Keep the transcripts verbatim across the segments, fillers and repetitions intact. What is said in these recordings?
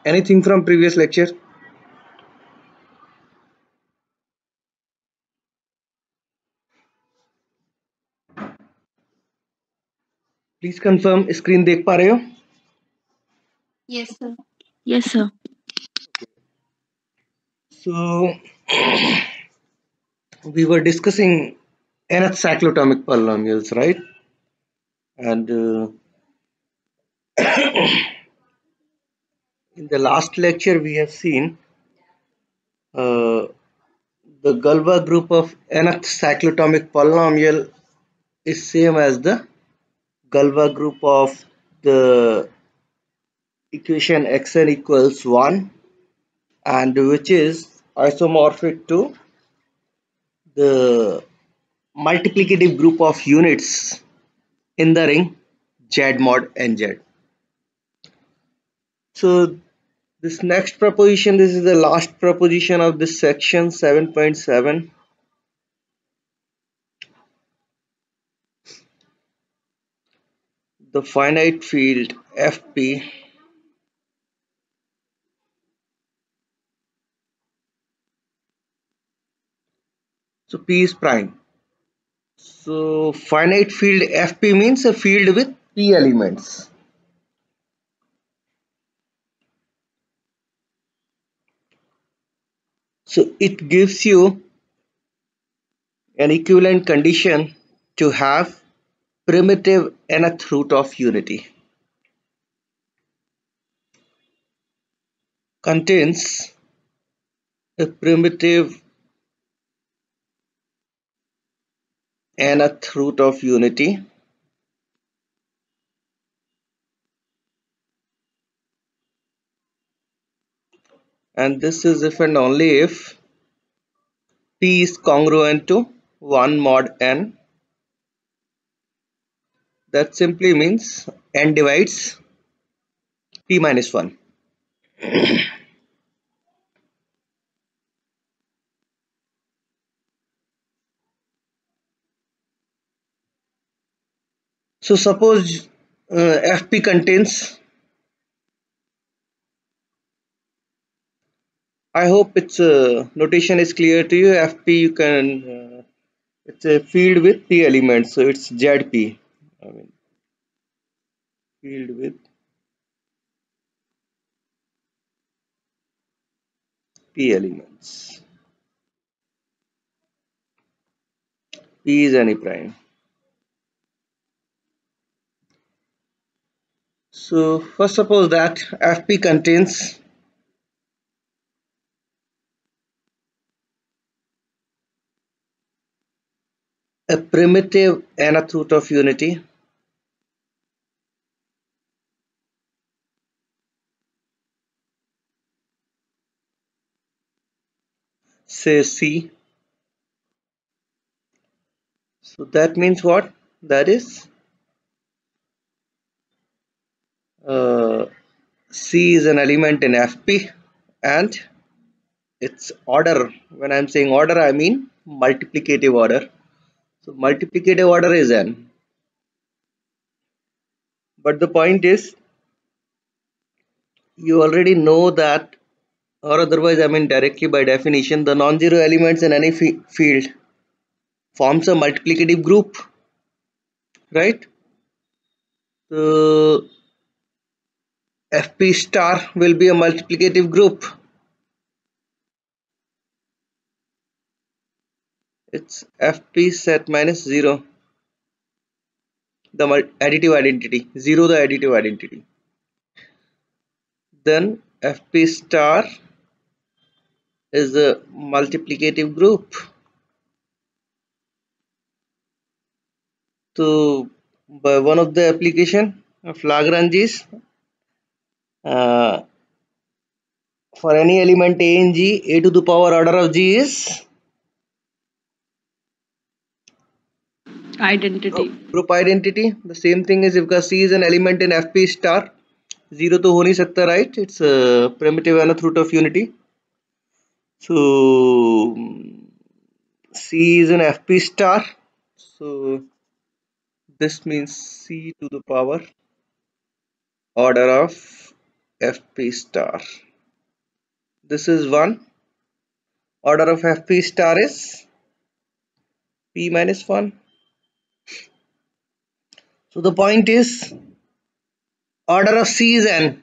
Anything from previous lecture? Please confirm screen देख पा रहे हो? Yes, sir. Yes, sir. So we were discussing nth cyclotomic polynomials, right? And uh, in the last lecture we have seen uh, the Galois group of nth cyclotomic polynomial is same as the Galois group of the equation xn equals one, and which is isomorphic to the multiplicative group of units in the ring Z mod nz. So this next proposition, this is the last proposition of this section seven point seven. The finite field F P so P is prime. So finite field F P means a field with P elements. So it gives you an equivalent condition to have primitive nth root of unity. Contains a primitive nth root of unity and this is if and only if P is congruent to one mod n. That simply means n divides P minus one. So suppose uh, F P contains, I hope its uh, notation is clear to you. F P you can, uh, it's a field with P elements, so it's Z P. I mean, field with P elements. P is any prime. So first suppose that F P contains a primitive nth root of unity say C. So that means what? That is uh, C is an element in F P and its order. When I'm saying order, I mean multiplicative order. So multiplicative order is n. But the point is, you already know that, or otherwise, I mean directly by definition, the non-zero elements in any field forms a multiplicative group, right? So F P star will be a multiplicative group. It's F P set minus zero, the additive identity, zero the additive identity. Then F P star is a multiplicative group. So by one of the application of Lagrange's, uh, for any element a in G, a to the power order of G is Identity. group, group identity. The same thing is if C is an element in F P star, zero to ho nahi sakta, right? It's a primitive nth root of unity. So C is an F P star. So this means C to the power order of Fp star. This is one. Order of Fp star is p minus one. So the point is order of C is n,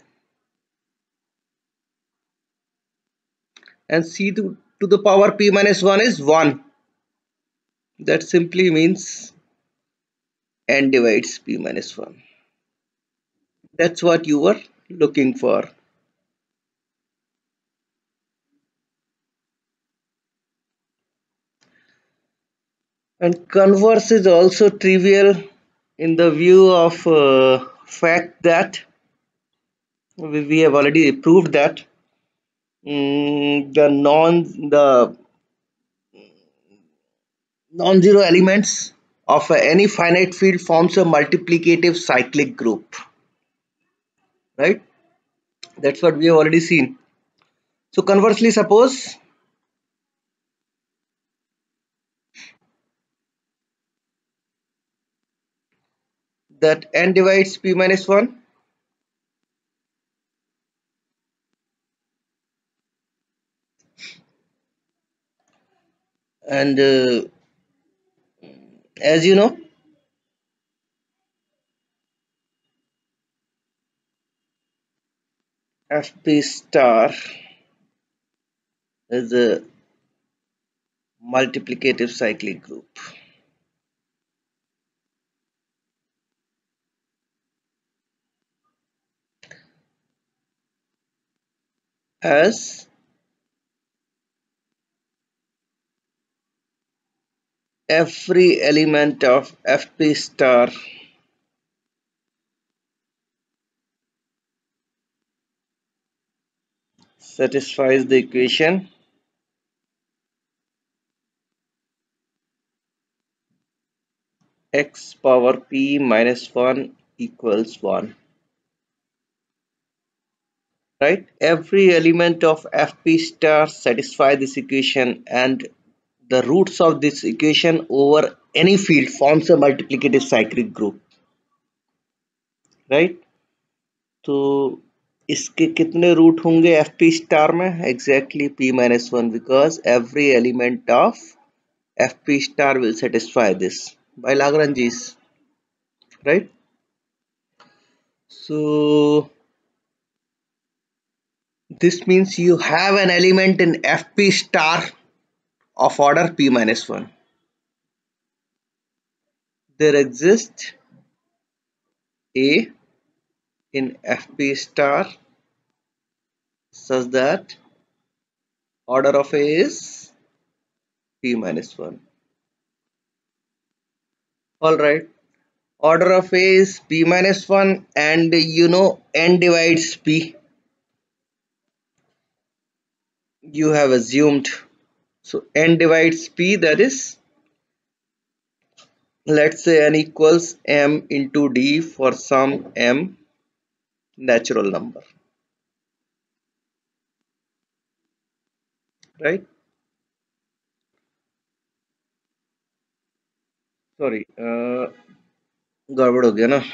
and C to, to the power p minus one is one. That simply means n divides p minus one. That's what you were looking for. And converse is also trivial in the view of uh, fact that we, we have already proved that mm, the non the non-zero elements of any finite field forms a multiplicative cyclic group, right? That's what we have already seen. So conversely, suppose that n divides p minus one, and uh, as you know, Fp star is a multiplicative cyclic group. As every element of Fp star satisfies the equation x power p minus one equals one, right? Every element of Fp star satisfies this equation, and the roots of this equation over any field forms a multiplicative cyclic group, right? तो इसके कितने root होंगे F P star में? Exactly p minus one, because every element of F P star will satisfy this by Lagrange's, right? So this means you have an element in F P star of order p minus one. There exists A in F P star such that order of A is p minus one. Alright, order of A is p minus one, and you know n divides p. You have assumed, so n divides p, that is, let's say n equals m into d for some m natural number, right? Sorry, uh, गड़बड़ हो गया ना.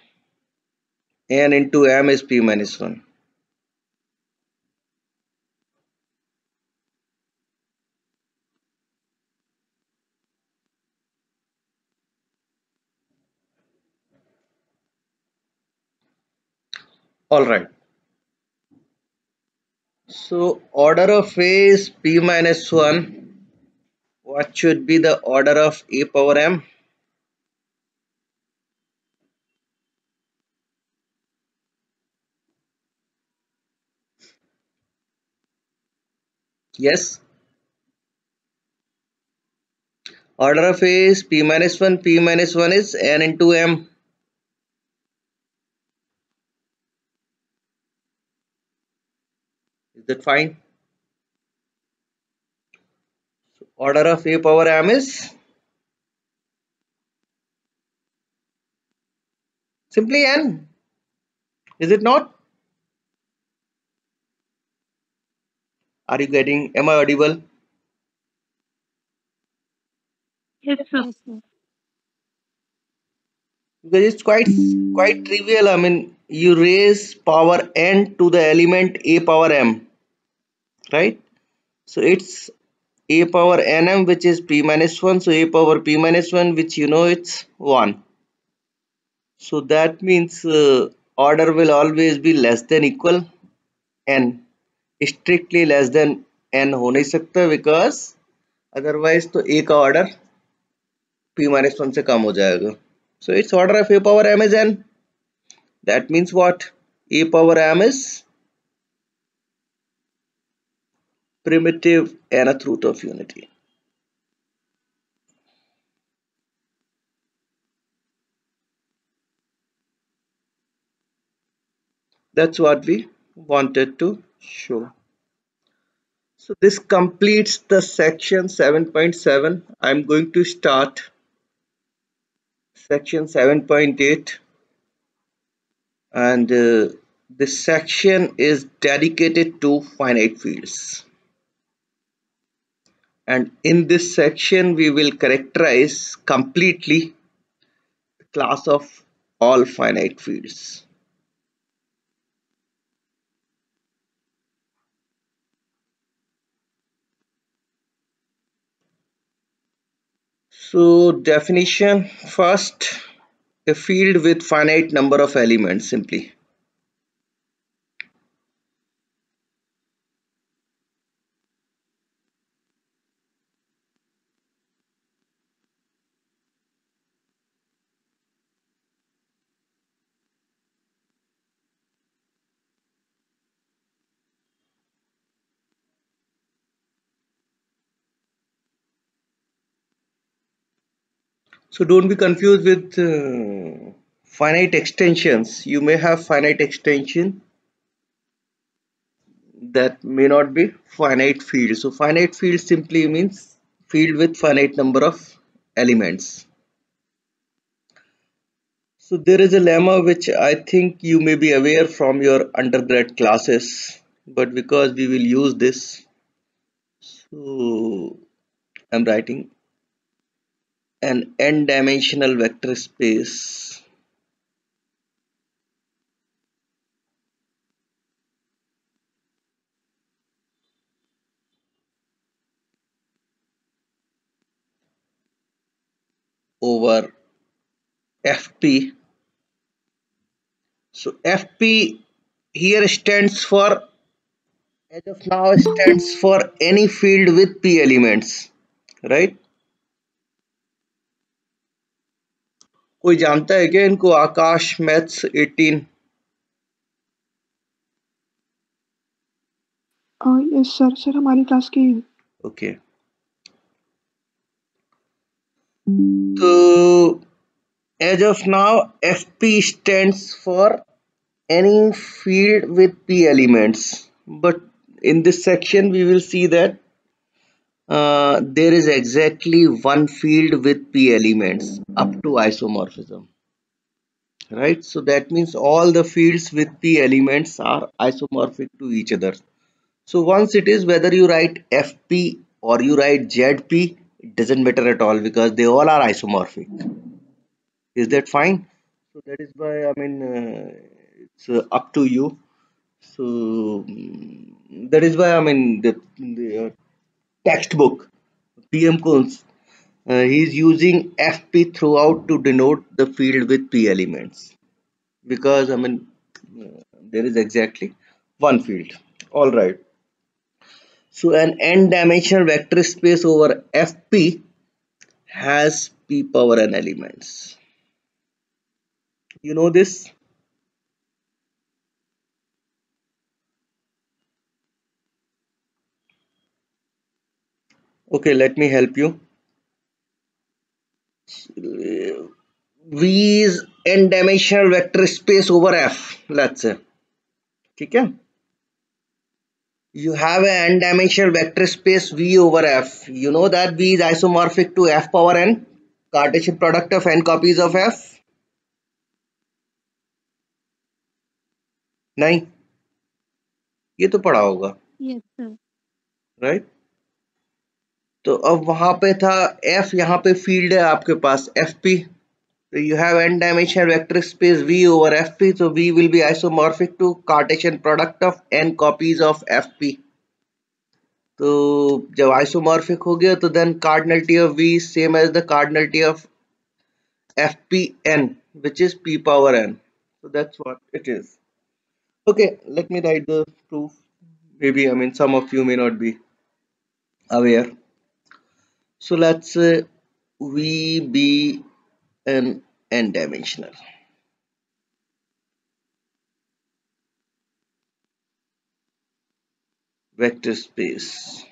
N into m is p minus one. All right. So order of A is p minus one. What should be the order of A power m? Yes. Order of A is p minus one. P minus one is n into m. Is that fine? So order of A power m is simply n. Is it not? Are you getting? Am I audible? Yes, sir. Yes, sir. Because it's quite quite trivial. I mean, you raise power n to the element a power m, right? So it's a power nm, which is p minus one, so a power p minus one, which you know it's one. So that means uh, order will always be less than equal n. Strictly less than n हो नहीं सकता, because otherwise तो a का order p minus one से कम हो जाएगा. So its order of a power m is n. That means what? A power m is primitive nth root of unity. That's what we wanted to show. So this completes the section seven point seven. I'm going to start section seven point eight, and uh, this section is dedicated to finite fields. And in this section we will characterize completely the class of all finite fields. So definition first: a field with finite number of elements, simply. So don't be confused with uh, finite extensions. You may have finite extension that may not be finite field. So finite field simply means field with finite number of elements. So there is a lemma which I think you may be aware from your undergrad classes, but because we will use this, so I'm writing an n-dimensional vector space over F P. So F P here stands for, as of now, stands for any field with P elements, right? कोई जानता है क्या इनको? Akash, maths eighteen. Yes sir sir हमारी class की. Okay. तो as of now, F P stands for any field with P elements, but in this section we will see that uh, there is exactly one field with P elements up to isomorphism, right? So that means all the fields with P elements are isomorphic to each other. So once it is, whether you write F P or you write Z P, it doesn't matter at all, because they all are isomorphic. Is that fine? So that is why, I mean, uh, it's uh, up to you. So mm, that is why, I mean, the, the uh, textbook P M Kunz, uh, he is using F P throughout to denote the field with P elements, because, I mean, uh, there is exactly one field. All right. So an n-dimensional vector space over F P has P power n elements. You know this? Okay, let me help you. V is n-dimensional vector space over F, let's say. Okay? You have an n-dimensional vector space V over F. You know that V is isomorphic to F power n, Cartesian product of n copies of F. नहीं, ये तो पढ़ा होगा. Yes, sir. Right? तो अब वहां पे था F, यहाँ पे फील्ड है आपके पास F P. So you have n-dimensional vector space V over Fp. So V will be isomorphic to Cartesian product of n copies of Fp. तो जब isomorphic हो गया तो then cardinality of V is same as the cardinality of Fpn, which is p power n. So that's what it is. Okay, let me write the proof. Maybe I mean some of you may not be aware. So let's say V be an n-dimensional vector space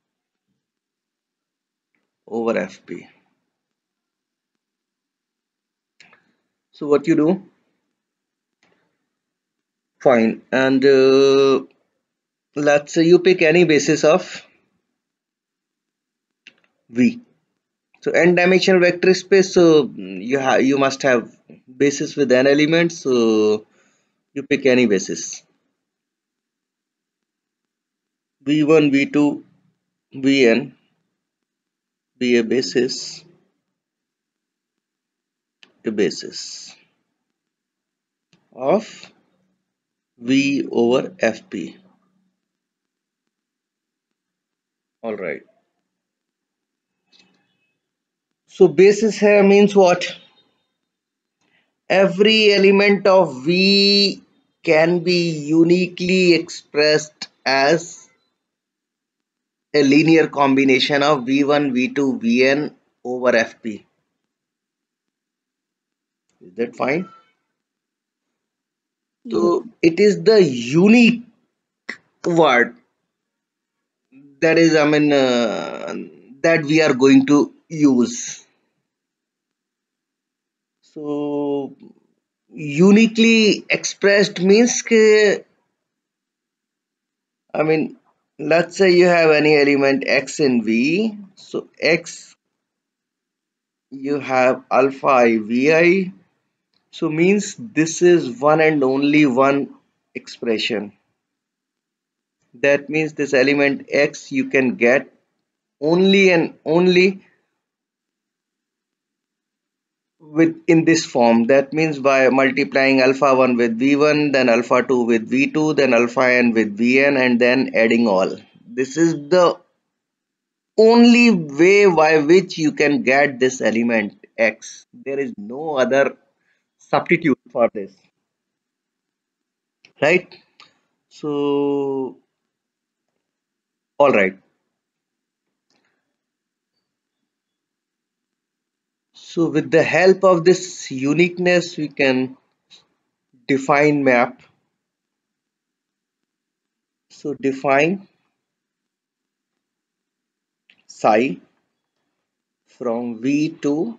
over Fp. So what you do? Fine, and uh, let's say you pick any basis of V. So n-dimensional vector space. So you have you must have basis with n elements. So you pick any basis. V one, V two, Vn be a basis, a basis of V over Fp. All right. So basis here means what? Every element of V can be uniquely expressed as a linear combination of V one, V two, Vn over Fp. Is that fine? So it is the unique word that is, I mean, uh, that we are going to use. So uniquely expressed means ke, I mean, let's say you have any element x in V. So x, you have alpha I Vi. So means this is one and only one expression. That means this element x you can get only and only with in this form. That means by multiplying alpha one with V one, then alpha two with V two, then alpha n with Vn, and then adding all. This is the only way by which you can get this element x. There is no other substitute for this, right? So all right, so with the help of this uniqueness we can define map. So define psi from V to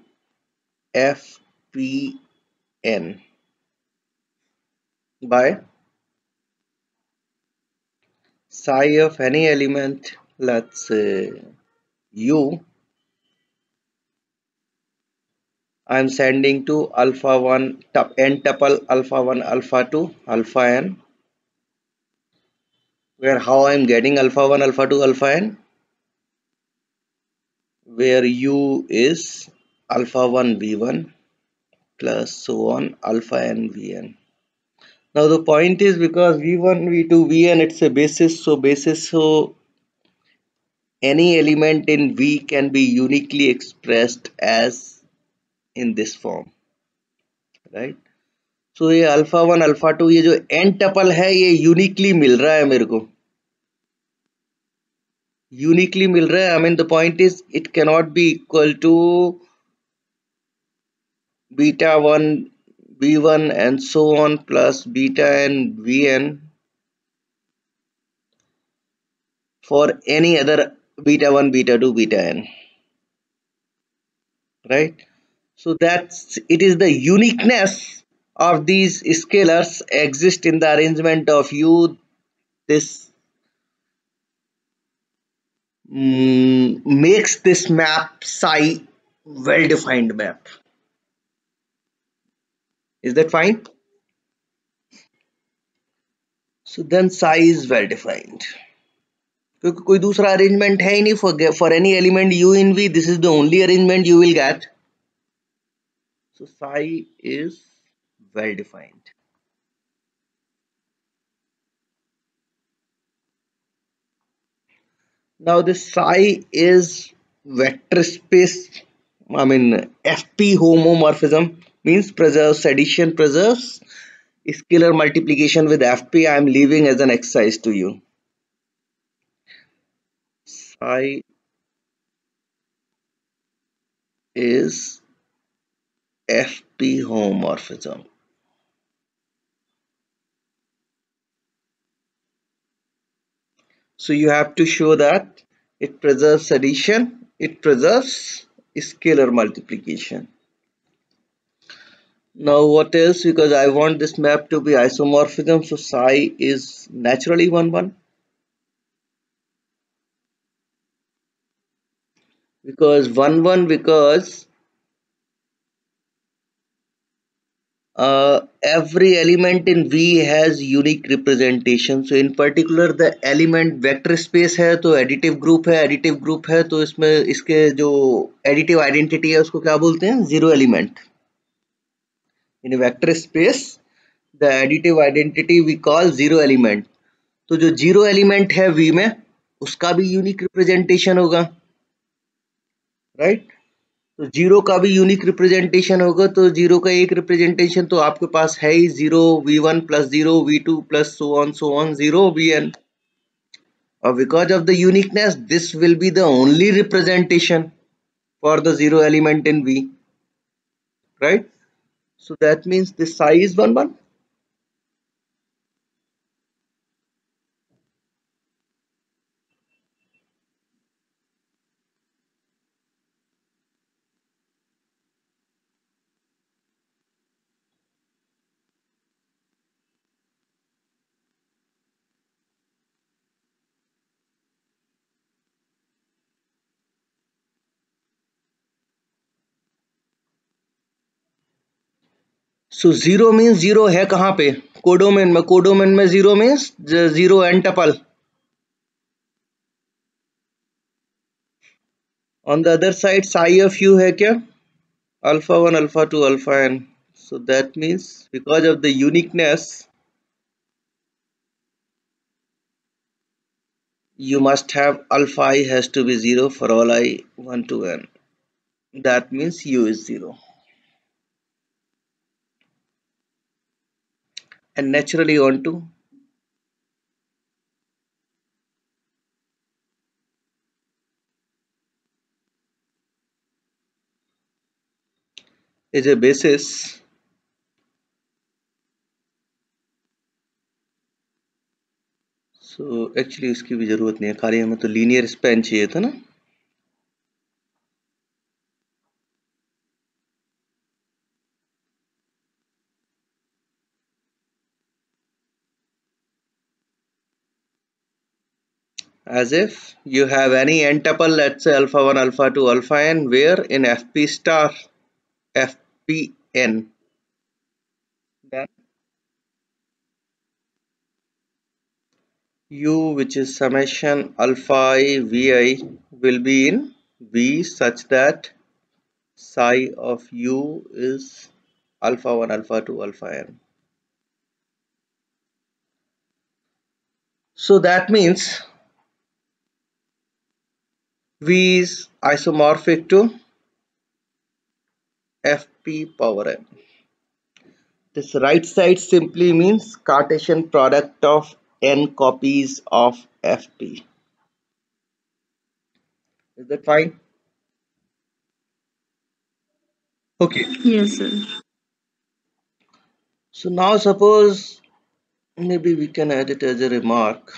Fpn by psi of any element, let's say u. I'm sending to alpha one n tuple alpha one alpha two alpha n, where how I'm getting alpha one alpha two alpha n, where u is alpha one v one plus so on alpha n vn. Now the point is, because v one v two vn it's a basis, so basis, so any element in V can be uniquely expressed as in this form, right? So ये alpha one alpha two ये जो n tuple है ये uniquely मिल रहा है मेरे को, uniquely मिल रहा है. I mean the point is it cannot be equal to beta one v one and so on plus beta n vn for any other beta one beta two beta n, right? So that's it is the uniqueness of these scalars exist in the arrangement of U. This mm, makes this map psi well defined map. Is that fine? So then psi is well defined. क्योंकि कोई दूसरा arrangement है ही नहीं for for any element u in V. This is the only arrangement you will get. So psi is well defined. Now this psi is vector space. I mean F P homomorphism means preserves addition, preserves scalar multiplication with F P. I am leaving as an exercise to you. Psi is F P homomorphism. So you have to show that it preserves addition, it preserves scalar multiplication. Now what else? Because I want this map to be isomorphism, so psi is naturally one one. Because one one because uh, every element in V has unique representation. So in particular the element vector space है तो additive group है, additive group है तो इसमें इसके जो additive identity है उसको क्या बोलते हैं? Zero element. In a vector space the additive identity we call zero element. तो जो zero element है V में उसका भी unique representation होगा, right? तो जीरो का भी यूनिक रिप्रेजेंटेशन होगा, तो जीरो का एक रिप्रेजेंटेशन तो आपके पास है ही, zero V one plus zero V two plus so on so on zero V N, और because of the uniqueness this will be the only representation for the zero element in V, right? So that means this psi is one one. So zero means zero है कहाँ पे? Codomain में. Codomain में zero means zero N tuple. On the other side psi of u है क्या? Alpha one alpha two alpha N. So that means because of the uniqueness you must have alpha I has to be zero for all I one to n. That means u is zero. And naturally on to is a basis so actually इसकी भी जरूरत नहीं है, खाली हमें तो linear span चाहिए था ना. As if you have any n tuple, let's say alpha one alpha two alpha n, where in fp star fpn, then u, which is summation alpha I vi, will be in V such that psi of u is alpha one alpha two alpha n. So that means V is isomorphic to fp power n. This right side simply means Cartesian product of n copies of fp. Is that fine? Okay. Yes, sir. So now suppose maybe we can add it as a remark.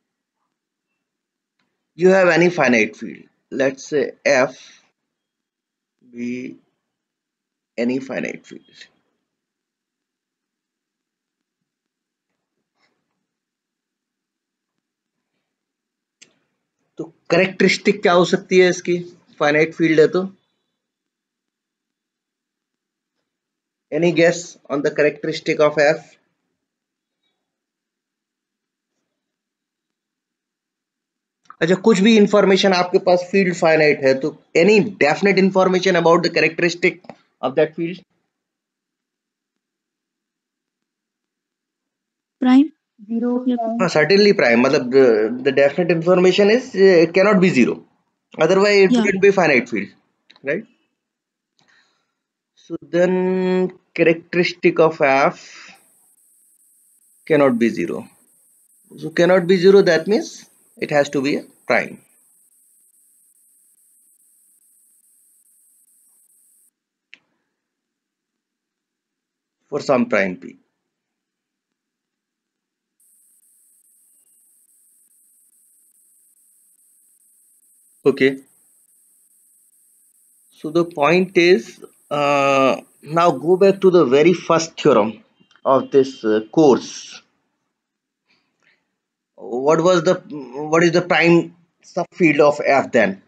You have any finite field. Let's say f be any finite field. तो characteristic क्या हो सकती है इसकी? Finite field है तो any guess on the characteristic of F? अच्छा, कुछ भी इंफॉर्मेशन आपके पास फील्ड फाइनाइट है तो any definite information about the characteristic of that field? Prime. Zero. Yep. Prime. हाँ certainly prime मतलब the, the definite information is uh, it cannot be zero, otherwise it Yeah. wouldn't be finite field, right? So then characteristic of F cannot be zero. So cannot be zero, that means it has to be a prime. For some prime P. Okay. So the point is, uh, now go back to the very first theorem of this uh, course. What was the what is the prime subfield of F then?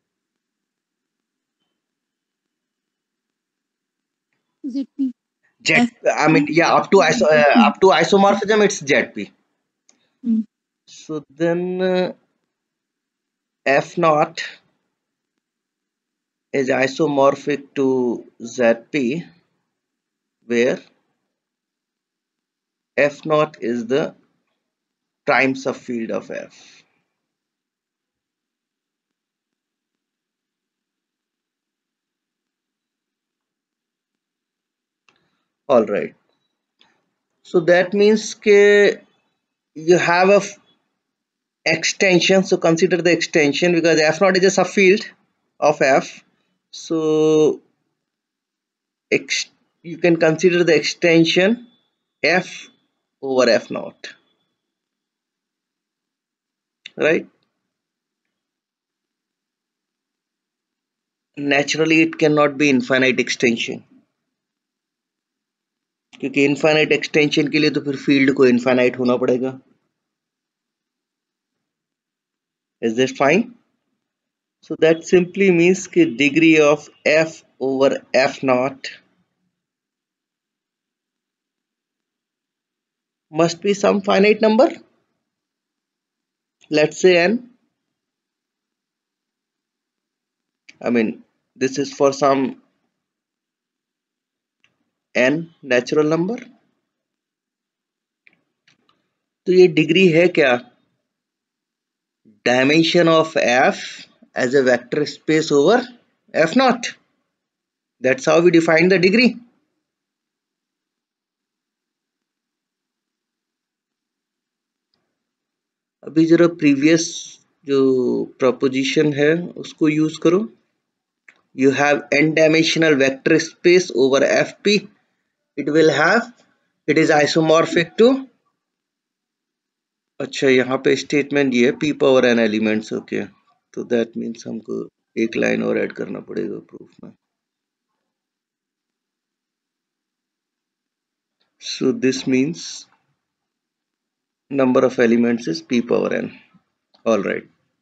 Z P. Z. F. I mean, yeah, up to iso, uh, Hmm. up to isomorphism, it's Z P. Hmm. So then uh, F naught is isomorphic to Z P, where F naught is the prime subfield of F. All right. So that means ke you have a f- extension. So consider the extension because F naught is a subfield of F. So ex- you can consider the extension F over F naught, right? Naturally, it cannot be infinite extension क्योंकि infinite extension के लिए तो फिर field को infinite होना पड़ेगा. Is this fine? So that simply means कि degree of F over F naught must be some finite number. Let's say n. I mean, this is for some n natural number. तो ये degree है क्या? Dimension of F as a vector space over F naught. That's how we define the degree. अभी जरा previous जो proposition है उसको use करो. You have n dimensional vector space over Fp. It will have, it is isomorphic to, अच्छा यहाँ पे statement ये है p power n elements. Okay, तो दैट मीन्स हमको एक लाइन और ऐड करना पड़ेगा प्रूफ में. So this means number of elements is p power n. All right.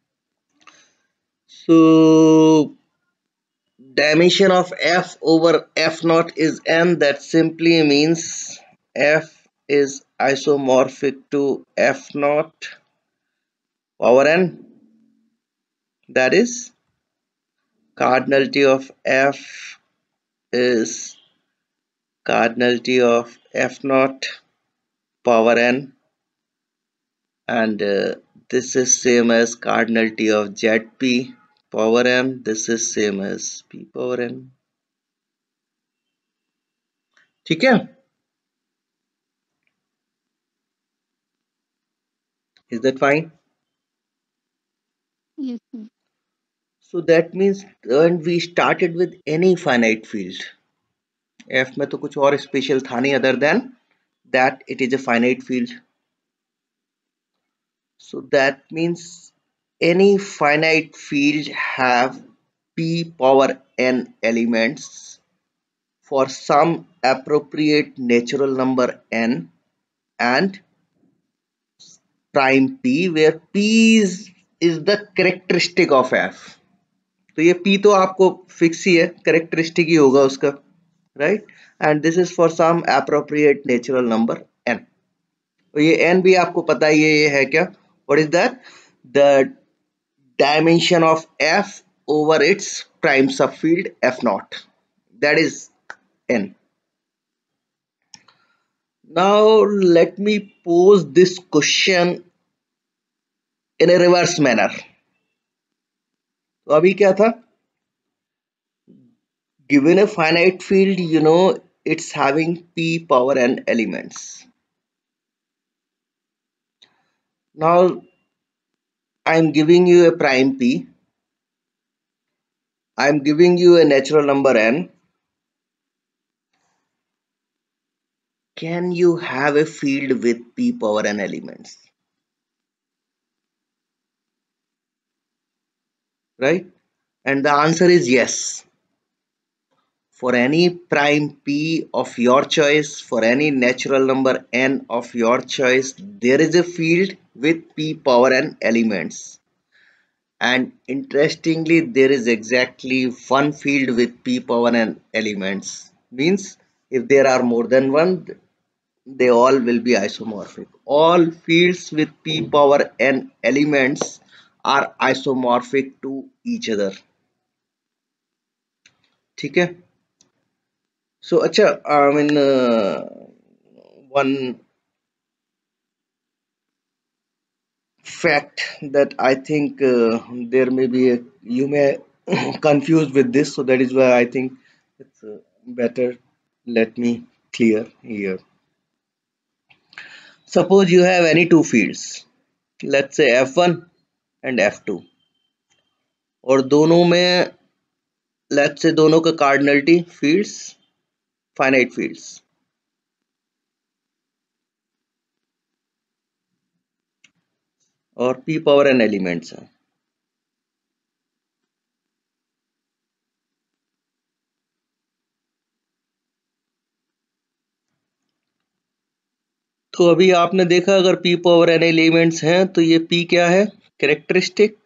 So dimension of F over F naught is n. That simply means F is isomorphic to F naught power n. That is cardinality of F is cardinality of F naught power n, and uh, this is same as cardinality of Zp power n. This is same as p power n. ठीक है? Is that fine? Yes, sir. So that means when we started with any finite field, F में तो कुछ और special था नहीं other than that it is a finite field. So that means any finite field have p power n elements for some appropriate natural number n and prime p, where p is, is the characteristic of F. तो ये p तो आपको fix ही है, characteristic ही होगा उसका, right? And this is for some appropriate natural number n. तो ये n भी आपको पता ही है, ये है क्या? What is that? The dimension of F over its prime subfield F naught. That is n. Now let me pose this question in a reverse manner. तो अभी क्या था? Given a finite field, you know it's having p power n elements. Now I'm giving you a prime p. I'm giving you a natural number n. Can you have a field with p power n elements? Right? And the answer is yes. For any prime p of your choice, for any natural number n of your choice, there is a field with p power n elements. And interestingly, there is exactly one field with p power n elements. Means if there are more than one, they all will be isomorphic. All fields with p power n elements are isomorphic to each other. ठीक है? So अच्छा, I mean uh, one fact that I think uh, there may be a, you may confuse with this, so that is why I think it's uh, better let me clear here. Suppose you have any two fields, let's say F one and F two, और दोनों में let's say दोनों का cardinality fields finite fields, और p power n elements हैं. तो अभी आपने देखा अगर p पावर n एलिमेंट्स हैं तो ये p क्या है? कैरेक्टरिस्टिक.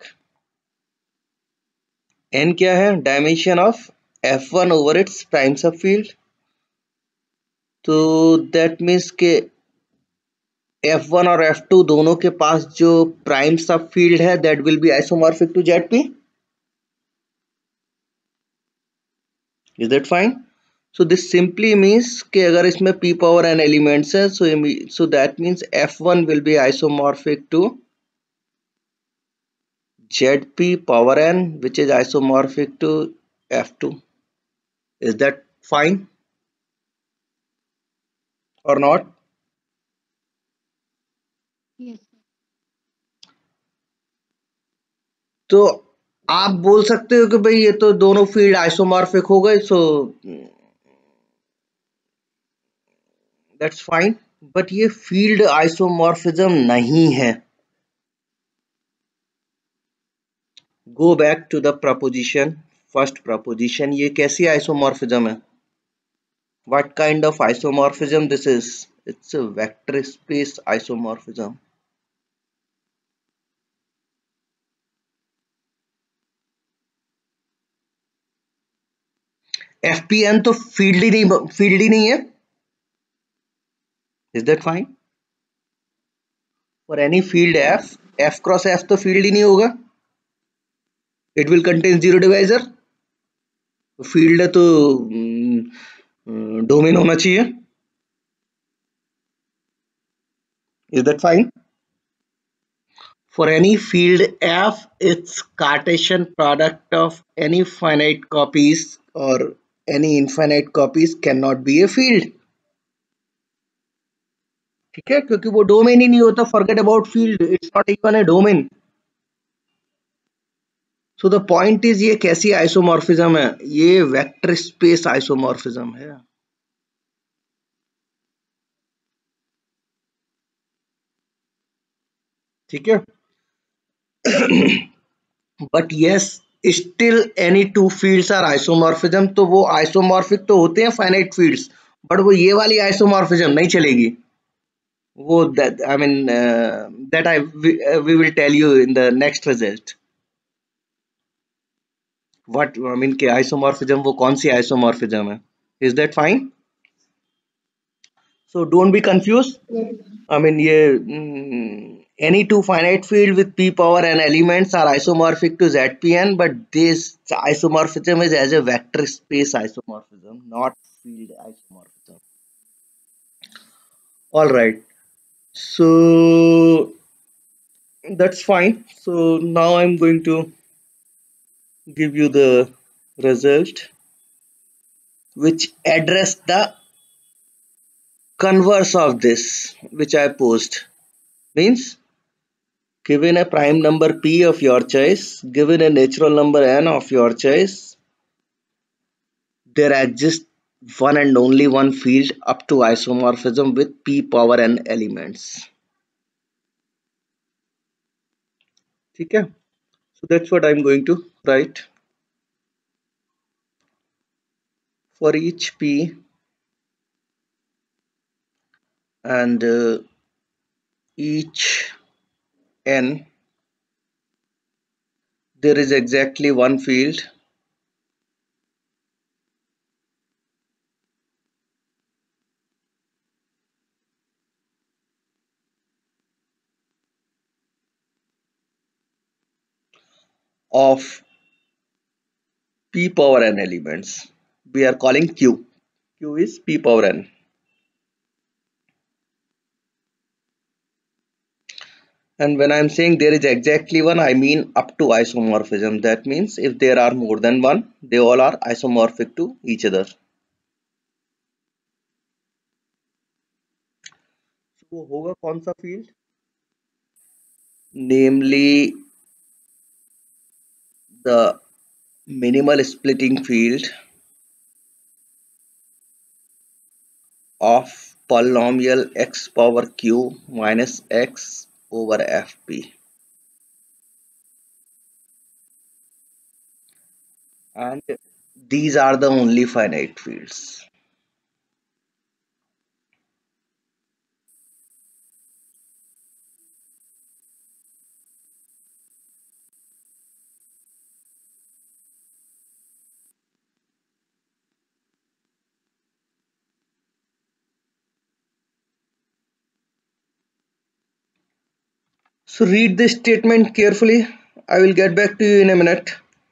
n क्या है? Dimension of F one over its prime sub field. तो दैट मीन्स के F वन और F टू दोनों के पास जो प्राइम सब फील्ड है that will be isomorphic to Z P. Is that fine? So this simply means कि अगर इसमें p power n elements है, so so that means F one will be isomorphic to Z P power n, which is isomorphic to F two. Is that fine or not? Yes. तो आप बोल सकते हो कि भाई ये तो दोनों फील्ड आइसोमॉर्फिक हो गए, सो दैट्स फाइन. बट ये फील्ड आइसोमॉर्फिज्म नहीं है. Go back to the proposition, first proposition. ये कैसी आइसोमॉर्फिज्म है? What kind of isomorphism this is? It's a vector space isomorphism. F P N तो फील्ड ही नहीं, फील्ड ही नहीं है. Is that fine? For any field F, F cross F तो फील्ड ही नहीं होगा. It will contain zero divisor. Field है तो डोमेन होना चाहिए. Is that fine? For any field f, its Cartesian product of any finite copies or any infinite copies cannot be a field. ठीक है, क्योंकि वो डोमेन ही नहीं होता. Forget about field, it's not even a domain. So the point is ये कैसी isomorphism है? ये वेक्टर स्पेस आइसोमॉर्फिज्म है. ठीक है. But yes, still any two fields are isomorphism. तो वो आइसोमॉर्फिक तो होते हैं फाइनाइट फील्ड्स, बट वो ये वाली आइसोमॉर्फिज्म नहीं चलेगी. वो that I mean that I we will tell you in the next result. What I mean के आइसोमॉर्फिज्म वो कौन सी आइसोमॉर्फिज्म है. Is that fine? So don't be confuse. I mean ये mm, any two finite field with p power n elements are isomorphic to Z P n, but this isomorphism is as a vector space isomorphism, not field isomorphism. All right, so that's fine. So now I'm going to give you the result which address the converse of this which I posed. Means, given a prime number p of your choice, given a natural number n of your choice, there exists one and only one field up to isomorphism with p power n elements. Okay, so that's what I'm going to write. For each p and uh, each n, there is exactly one field of p power n elements. We are calling q. Q is p power n. And when I'm saying there is exactly one, I mean up to isomorphism. That means if there are more than one, they all are isomorphic to each other. So होगा कौन सा field? Namely the minimal splitting field of polynomial x power q minus x over fp. And these are the only finite fields. So read this statement carefully. I will get back to you in a minute.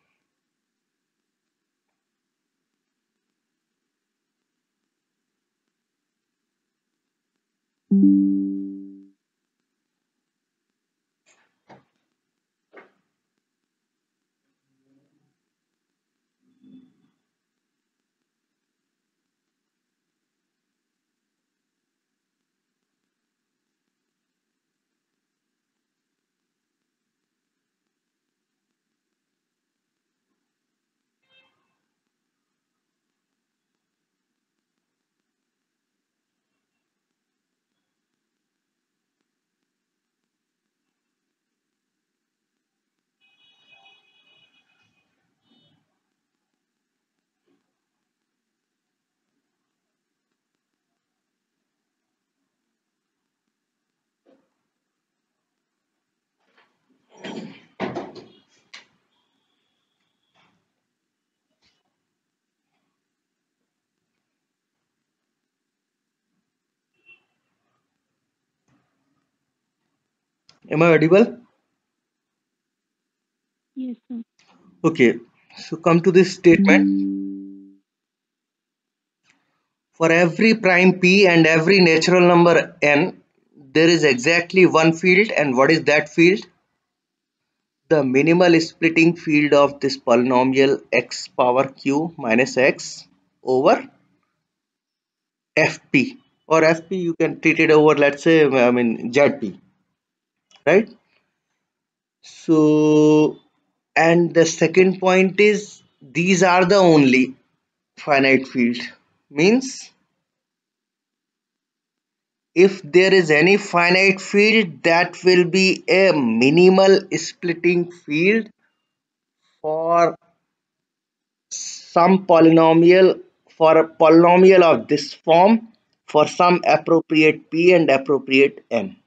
Am I audible? Yes, sir. Okay, so come to this statement. For every prime p and every natural number n, there is exactly one field, and what is that field? The minimal splitting field of this polynomial x power q minus x over fp, or fp you can treat it over, let's say, I mean zp, right? So, and the second point is these are the only finite field. Means if there is any finite field, that will be a minimal splitting field for some polynomial, for a polynomial of this form, for some appropriate p and appropriate n.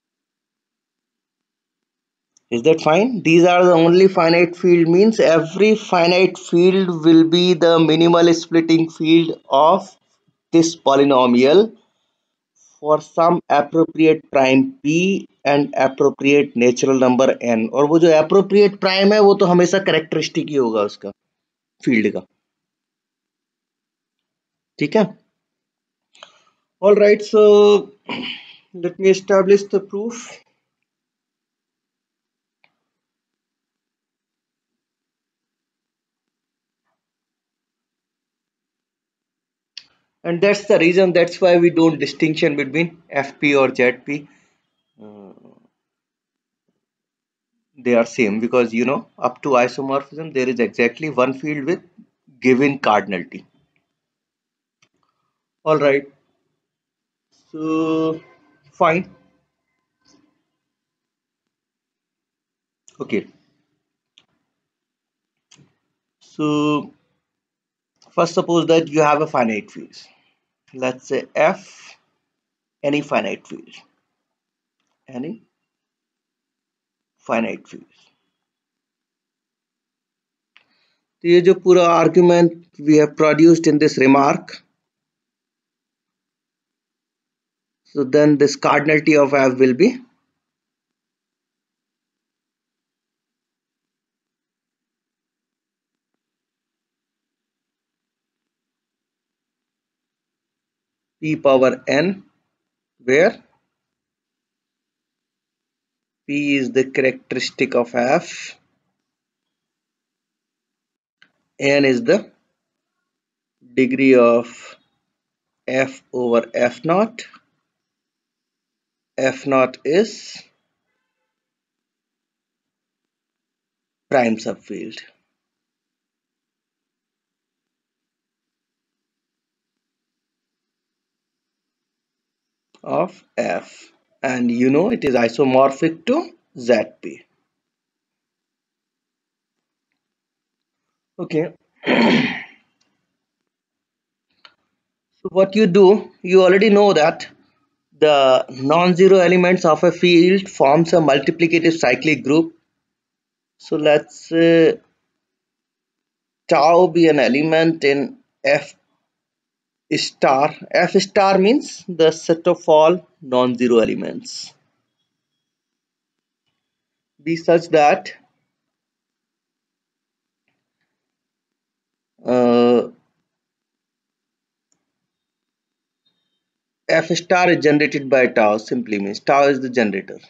Is that fine? These are the only finite field, means every finite field will be the minimal splitting field of this polynomial for some appropriate prime p and appropriate natural number n. और वो जो appropriate prime है वो तो हमेशा characteristic ही होगा उसका field का. ठीक है? All right, so let me establish the proof. And that's the reason, that's why we don't distinction between F P or Z P. Uh, they are same because you know up to isomorphism there is exactly one field with given cardinality. All right, so fine. Okay, so first suppose that you have a finite field. Let's say F, any finite field, any finite field. तो ये जो पूरा argument we have produced in this remark, so then this cardinality of F will be p power n, where p is the characteristic of F, n is the degree of F over F naught, F naught is prime subfield of F, and you know it is isomorphic to Z P. Okay. So what you do, you already know that the non-zero elements of a field forms a multiplicative cyclic group. So let's say tau be an element in F star. F star means the set of all non-zero elements be such that uh, F star is generated by tau, simply means tau is the generator.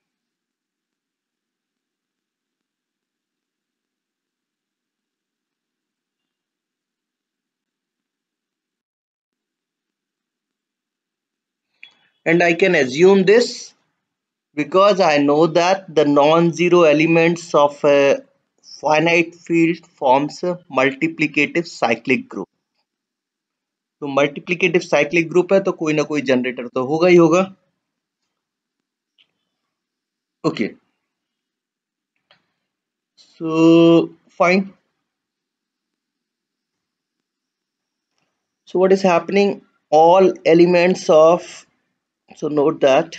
And I can assume this because I know that the non-zero elements of a finite field forms a multiplicative cyclic group. तो multiplicative cyclic group है तो कोई ना कोई generator तो होगा ही होगा. Okay, so fine. So what is happening, all elements of, so note that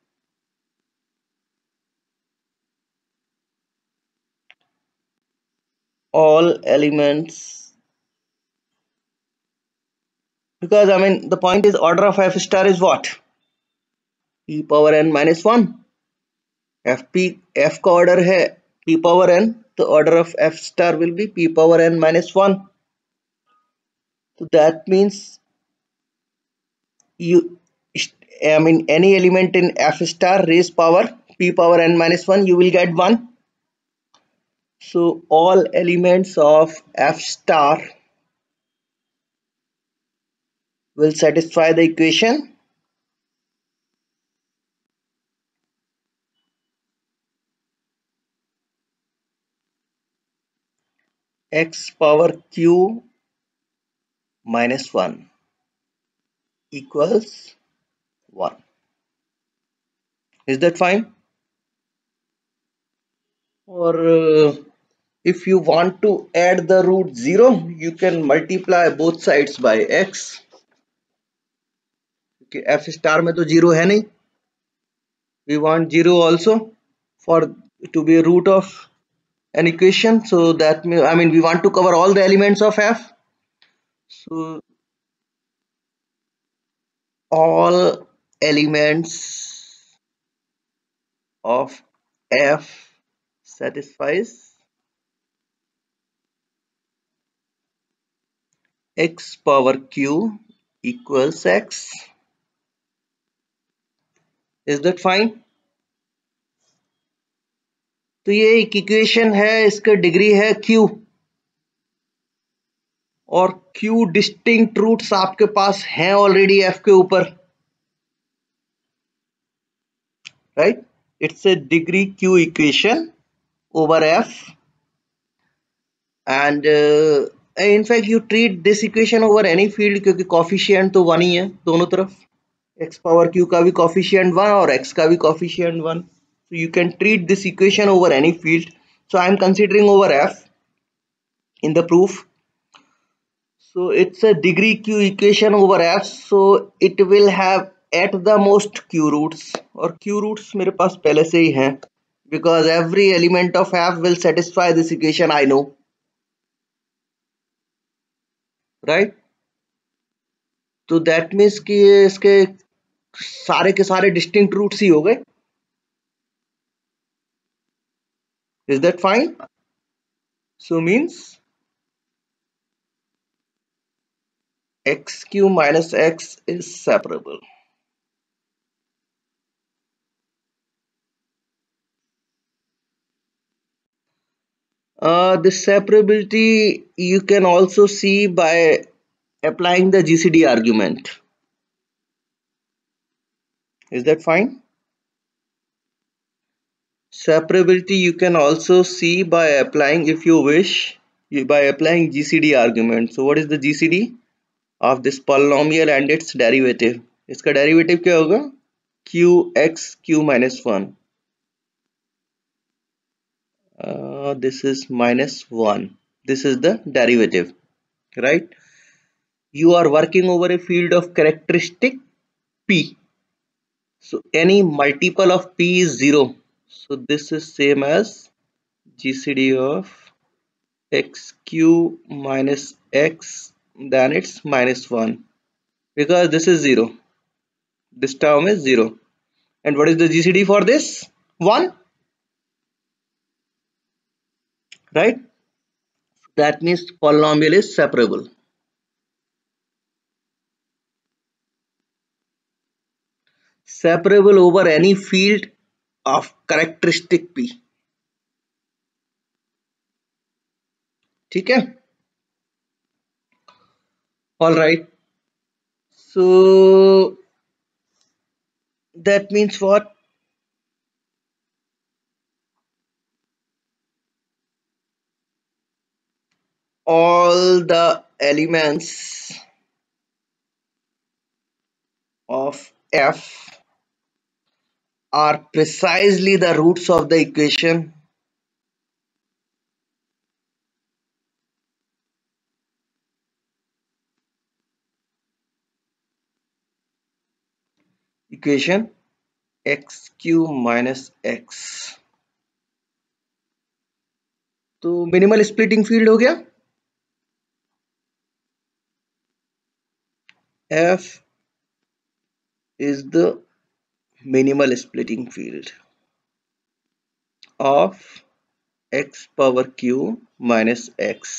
all elements, because I mean the point is order of F star is what, p power n minus one. fp f का order है p power n, तो order of F star will be p power n minus one. So that means you, I mean any element in F star raised power p power n minus one, you will get one. So all elements of F star will satisfy the equation x power q minus one equals one. Is that fine? Or uh, if you want to add the root zero, you can multiply both sides by x. Okay, F star में तो zero है नहीं. We want zero also for to be a root of an equation. So that means, I mean we want to cover all the elements of F. So all elements of F satisfies x power q equals x. Is that fine? तो ये एक equation है, इसका degree है Q, और Q distinct roots आपके पास हैं already F के ऊपर, right? It's a degree Q equation over F, and in fact you treat this equation over any field, क्योंकि कॉफिशिएंट तो वन ही है दोनों तरफ, एक्स पावर क्यू का भी कॉफिशिएंट वन और एक्स का भी coefficient one, so you can treat this equation over any field. So I am considering over f in the proof. So it's a degree q equation over f, so it will have at the most q roots, और q roots मेरे पास पहले से ही हैं, because every element of f will satisfy this equation, I know, right? तो that means कि इसके सारे के सारे distinct roots ही हो गए. Is that fine? So means xq minus x is separable. Uh, the separability you can also see by applying the G C D argument. Is that fine? Separability you can also see by applying, if you wish, by applying G C D argument. So what is the G C D of this polynomial and its derivative? इसका derivative क्या होगा? Qx q minus one. Uh, this is minus one. This is the derivative, right? You are working over a field of characteristic P. So any multiple of P is zero. So this is same as G C D of xq minus x, then it's minus one, because this is zero. This term is zero. And what is the G C D for this? one. Right? That means polynomial is separable. Separable over any field of characteristic P. ठीक है? All right. So that means what? All the elements of f are precisely the roots of the equation equation xq minus x. तो minimal splitting field हो गया, f is the minimal splitting field of x power q minus x.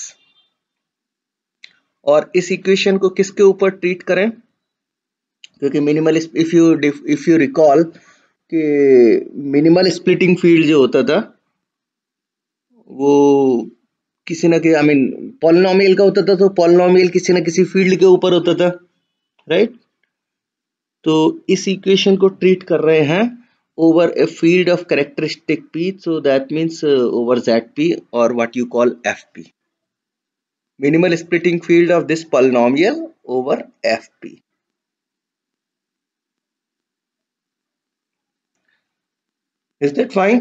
और इस equation को किसके ऊपर treat करें? क्योंकि minimal, if you if you recall कि मिनिमल स्प्लिटिंग फील्ड जो होता था वो किसी ना किसी, आई मीन पॉलिनोमियल का होता था, तो पॉलिनोमियल किसी ना किसी फील्ड के ऊपर होता था, राइट? तो इस इक्वेशन को ट्रीट कर रहे हैं over a field of characteristic p, so that means uh, over zp, or what you call fp, minimal splitting field of this polynomial over fp. Is that fine?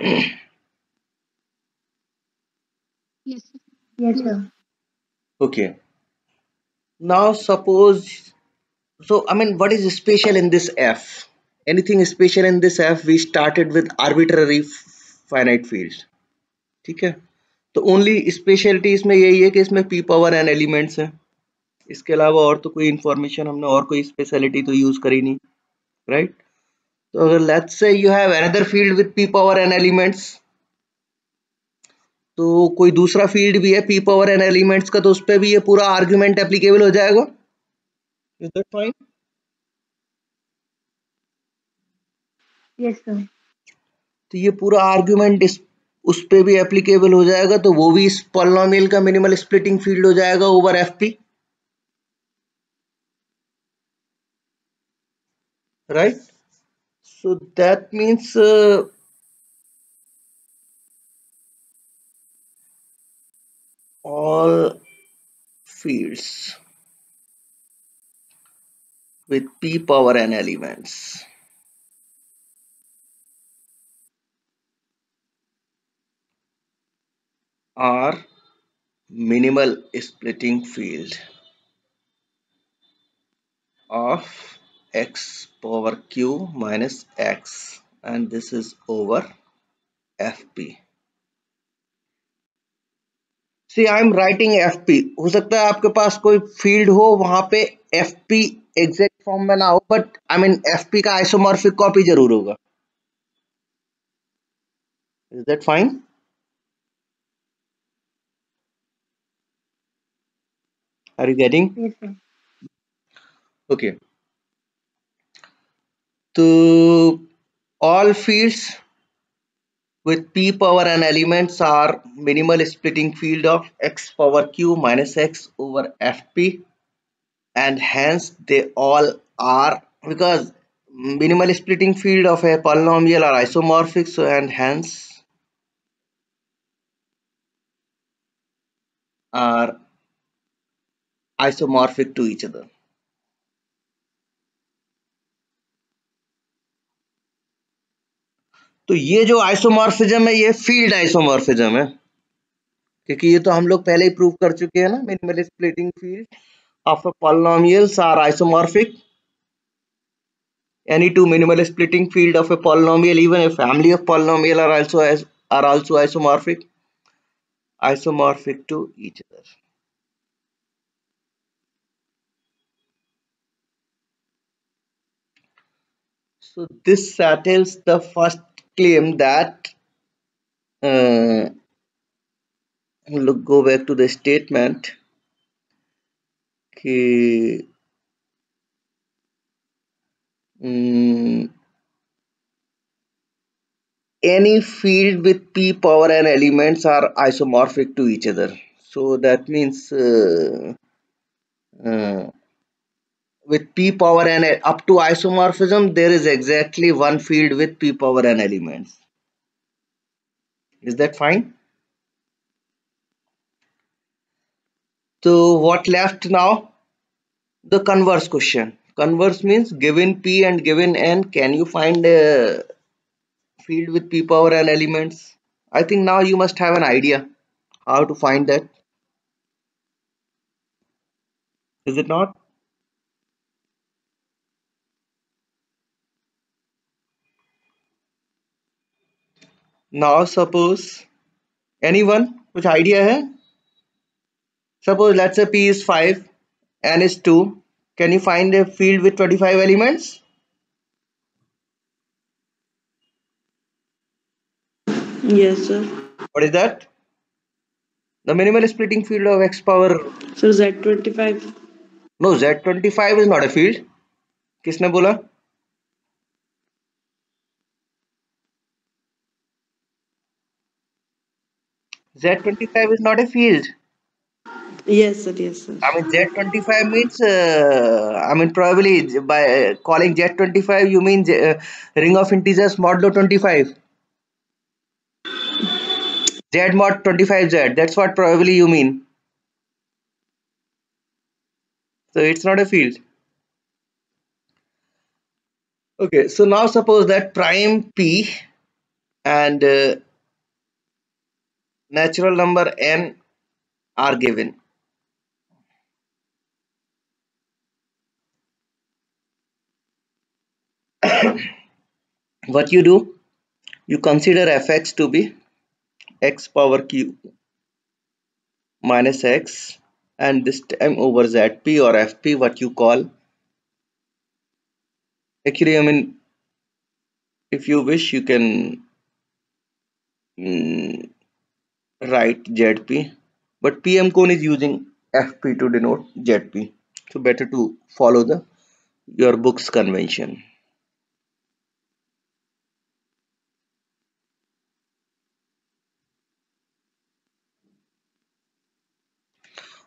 Yes, sir. Yes, sir. Okay. Now suppose, so I mean, what is special in this f? Anything special in this f? We started with arbitrary finite fields. ठीक है, तो only speciality इसमें यही है कि इसमें p power n elements हैं, इसके अलावा और तो कोई इंफॉर्मेशन हमने और कोई स्पेशलिटी तो यूज करी नहीं, राइट? तो अगर let's say you have another field with p power n elements, तो कोई दूसरा फील्ड भी है p पावर n एलिमेंट्स का, तो उस पर भी ये पूरा आर्ग्यूमेंट एप्लीकेबल हो जाएगा. Is that fine? Yes, sir. तो ये पूरा आर्ग्यूमेंट इस उस पे भी एप्लीकेबल हो जाएगा, तो वो भी इस पॉलिनोमियल का मिनिमल स्प्लिटिंग फील्ड हो जाएगा over F P, right? So that means all fields with p power n elements are minimal splitting field of x power q minus x, and this is over fp. See, I am writing fp. हो सकता है आपके पास कोई field हो वहां पे fp exact form में ना हो, बट आई मीन fp का आइसोमॉर्फिक कॉपी जरूर होगा. Is that fine? Are you getting? Yes, sir. Okay. So all fields with p power n elements are minimal splitting field of x power q minus x over fp, and hence they all are, because minimal splitting field of a polynomial are isomorphic, so and hence are isomorphic to each other. तो ये जो isomorphism है ये field isomorphism है, क्योंकि ये तो हम लोग पहले ही प्रूव कर चुके हैं ना, minimal splitting field of a polynomials are isomorphic. Any two minimal splitting field of a polynomial, even a family of polynomial, are also as are also isomorphic isomorphic to each other. So this settles the first claim that uh, look, go back to the statement कि um, any field with p power n elements are isomorphic to each other. So that means uh, uh, with p power n up to isomorphism, there is exactly one field with p power n elements. Is that fine? So what left now? The converse question. Converse means given p and given n, can you find a field with p power n elements? I think now you must have an idea how to find that. Is it not? Now suppose anyone which idea hai? Suppose let's say p is five, n is two. Can you find a field with twenty-five elements? Yes, sir. What is that? The minimal splitting field of x power. So Z twenty-five. No, Z twenty-five is not a field. किसने बोला? Z twenty-five is not a field. Yes, sir. Yes, sir. I mean Z twenty-five means uh, I mean probably by uh, calling Z twenty-five you mean uh, ring of integers modulo twenty-five. Z mod twenty-five Z. That's what probably you mean. So it's not a field. Okay, so now suppose that prime p and uh, natural number n are given. What you do? You consider fx to be x power q minus x, and this time over zp or fp, what you call. Actually, I mean, if you wish, you can mm, write zp, but pm cone is using fp to denote zp. So better to follow the your book's convention.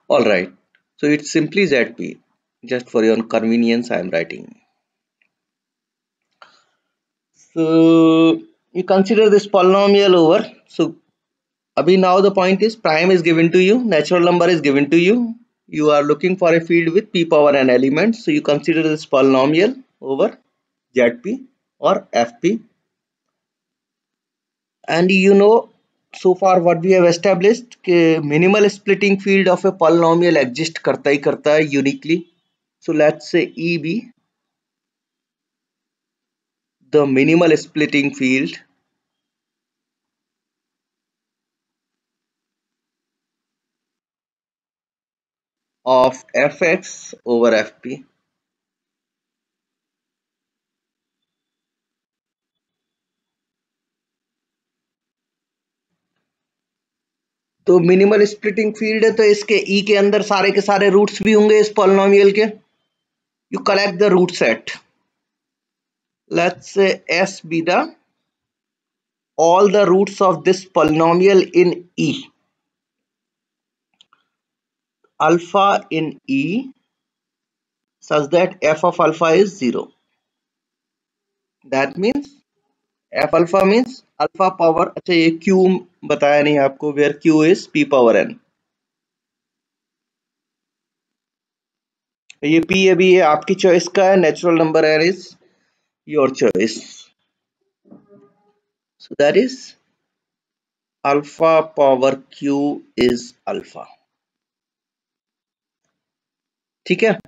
All right. So it's simply Z P. Just for your convenience, I am writing. So you consider this polynomial over. So abhi now the point is prime is given to you, natural number is given to you. You are looking for a field with p power n elements. So you consider this polynomial over Z P or F P. And you know, so far what we have established कि minimal splitting field of a polynomial exist करता ही करता है uniquely. So let's say E be the minimal splitting field of Fx over Fp. तो minimal splitting field है तो इसके ई के अंदर सारे के सारे रूट्स भी होंगे इस पॉलिनोमियल के. You collect the root set. Let's say S be the all the roots of this polynomial in E. Alpha in E such that f of alpha is zero. That means f alpha means alpha power. अच्छा ये q बताया नहीं आपको, where q is p power n. ये p अभी ये आपकी choice का है, natural number n is your choice. So that is alpha power q is alpha. ठीक है.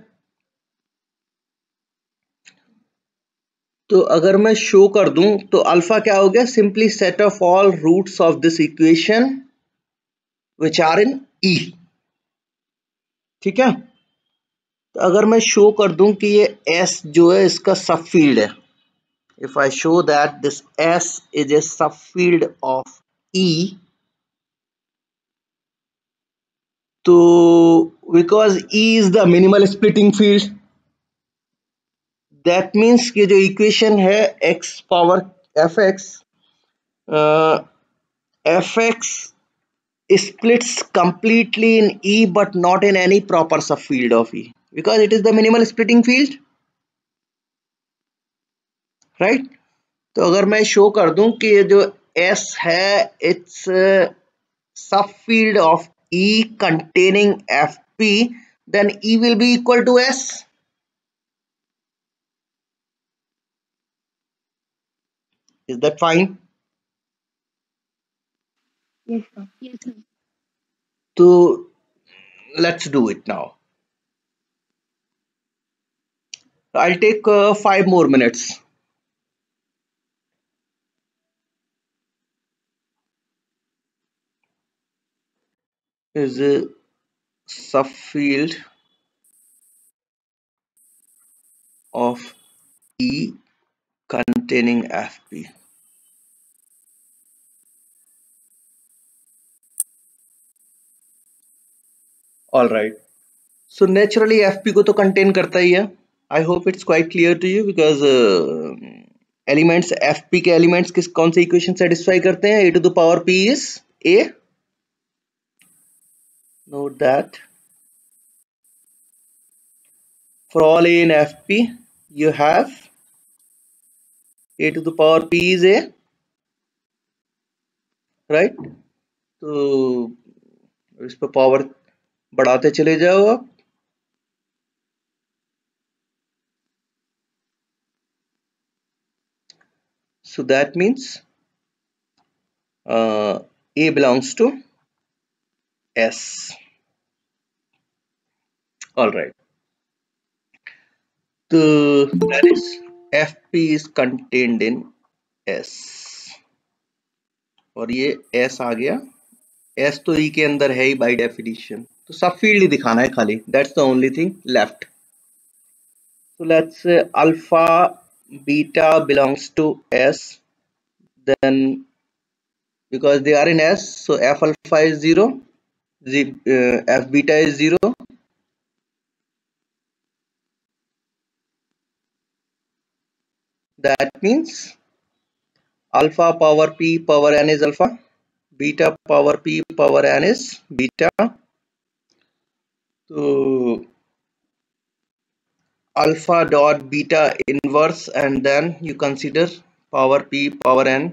तो अगर मैं शो कर दूं तो अल्फा क्या हो गया, simply set of all roots of this equation which are in E. ठीक है. तो अगर मैं शो कर दूं कि ये एस जो है इसका सब फील्ड है, if I show that this S is a sub field of E, तो because E is the minimal splitting field, that means कि जो इक्वेशन है X power F X F X splits completely in E but not in any proper subfield of E because it is the minimal splitting field, right? तो अगर मैं show कर दूं कि ये जो S है it's subfield of E containing F P, then E will be equal to S. Is that fine? Yes, sir. Yes, sir. So let's do it now. I'll take uh, five more minutes. Is a subfield of E containing F P. All right. So naturally F P को तो contain करता ही है. I hope it's quite clear to you because uh, elements F P के elements किस कौन से equation satisfy करते हैं? A to the power P is A. Note that for all A in F P you have A to the power P is A, right? तो इस पर power बढ़ाते चले जाओ आप. So that means uh, A belongs to S. All right. So that is F P is contained in S. और ये S आ गया. S तो E के अंदर है ही बाय डेफिनेशन, तो सब फील्ड ही दिखाना है खाली. That's the only thing left. So let's say alpha beta belongs to S. Then because they are in S, so F alpha is zero, Z, uh, F beta is zero. That means alpha power P power n is alpha, beta power P power n is beta. तो alpha dot beta inverse, and then you consider power p power n.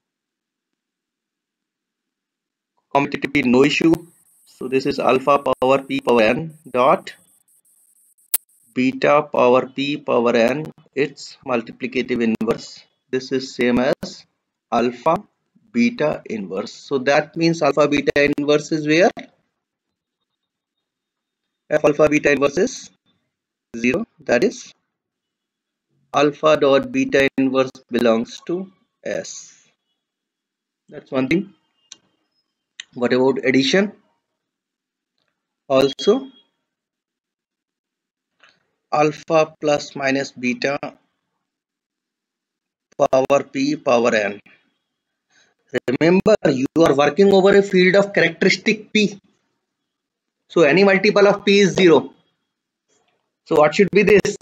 Commutativity, no issue. So this is alpha power p power n dot beta power p power n, its multiplicative inverse. This is same as alpha beta inverse. So that means alpha beta inverse is where? F alpha beta inverse is zero. That is alpha dot beta inverse belongs to S. That's one thing. What about addition? Also alpha plus minus beta power p power n. Remember, you are working over a field of characteristic p. So any multiple of p is zero. So what should be this?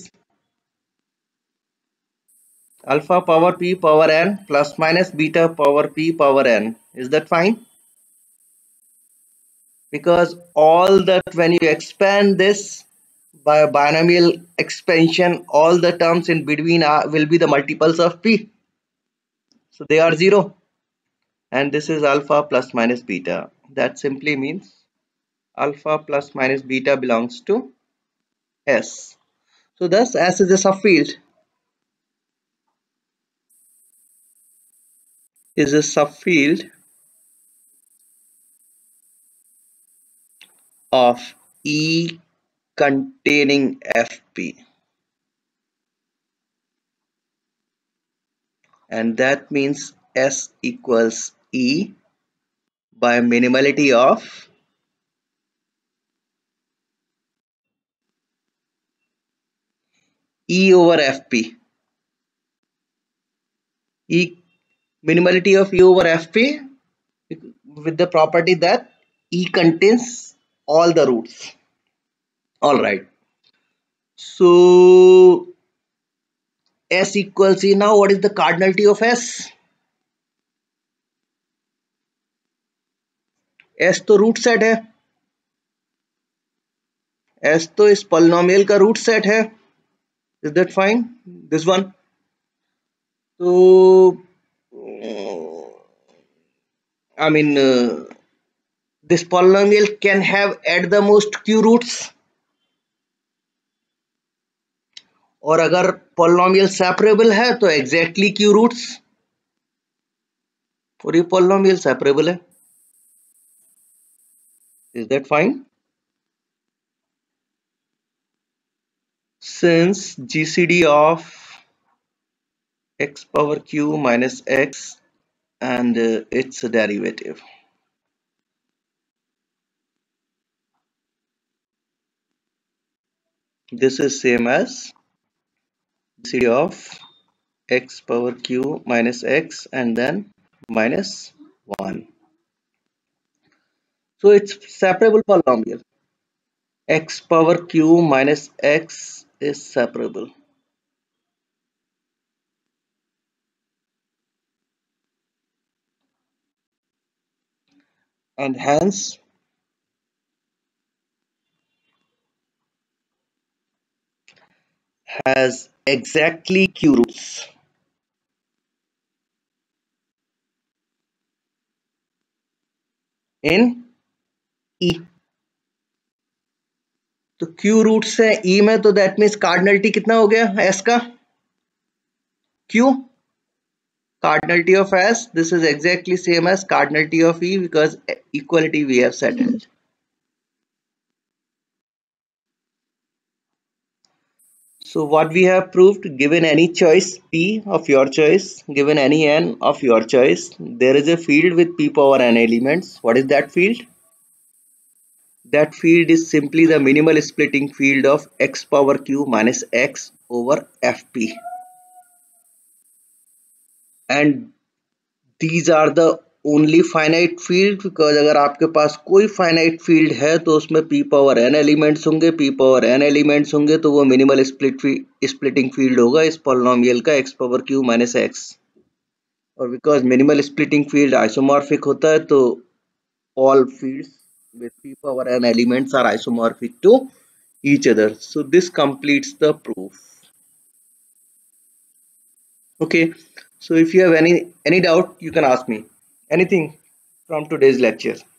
Alpha power p power n plus minus beta power p power n. Is that fine? Because all that, when you expand this by binomial expansion, all the terms in between are, will be the multiples of p. So they are zero. And this is alpha plus minus beta. That simply means alpha plus minus beta belongs to S. So thus S is a subfield. Is a subfield of E containing F P. And that means S equals E by minimality of E over F P. E minimality of E over F P with the property that E contains all the roots. All right. So S equals E. Now what is the cardinality of S? S तो root set है. S तो इस polynomial का root set है. Is that fine? This one. So I mean uh, this polynomial can have at the most q roots. और अगर polynomial separable है तो एग्जैक्टली q रूट्स. और ये पॉलिनोमियल सेपरेबल है. Is that fine? Since G C D of x power q minus x and uh, its derivative. This is same as G C D of x power q minus x and then minus one. So it's separable polynomial. X power q minus x is separable. And hence has exactly q roots. In E. तो Q roots है E में, तो that means cardinality कितना हो गया S का? Q. Cardinality of S, this is exactly same as cardinality of E because equality we have settled. So what we have proved, given any choice P of your choice, given any N of your choice, there is a field with P power N elements. What is that field? That field is simply the minimal splitting field of x power q minus x over Fp. And these are the only finite field, because अगर आपके पास कोई finite field है तो उसमें p power n elements होंगे, p power n elements होंगे तो वो minimal split splitting field होगा इस polynomial का x power q minus x. और because minimal splitting field isomorphic होता है तो all fields with p power n elements are isomorphic to each other. So this completes the proof. Okay, so if you have any any doubt, you can ask me anything from today's lecture.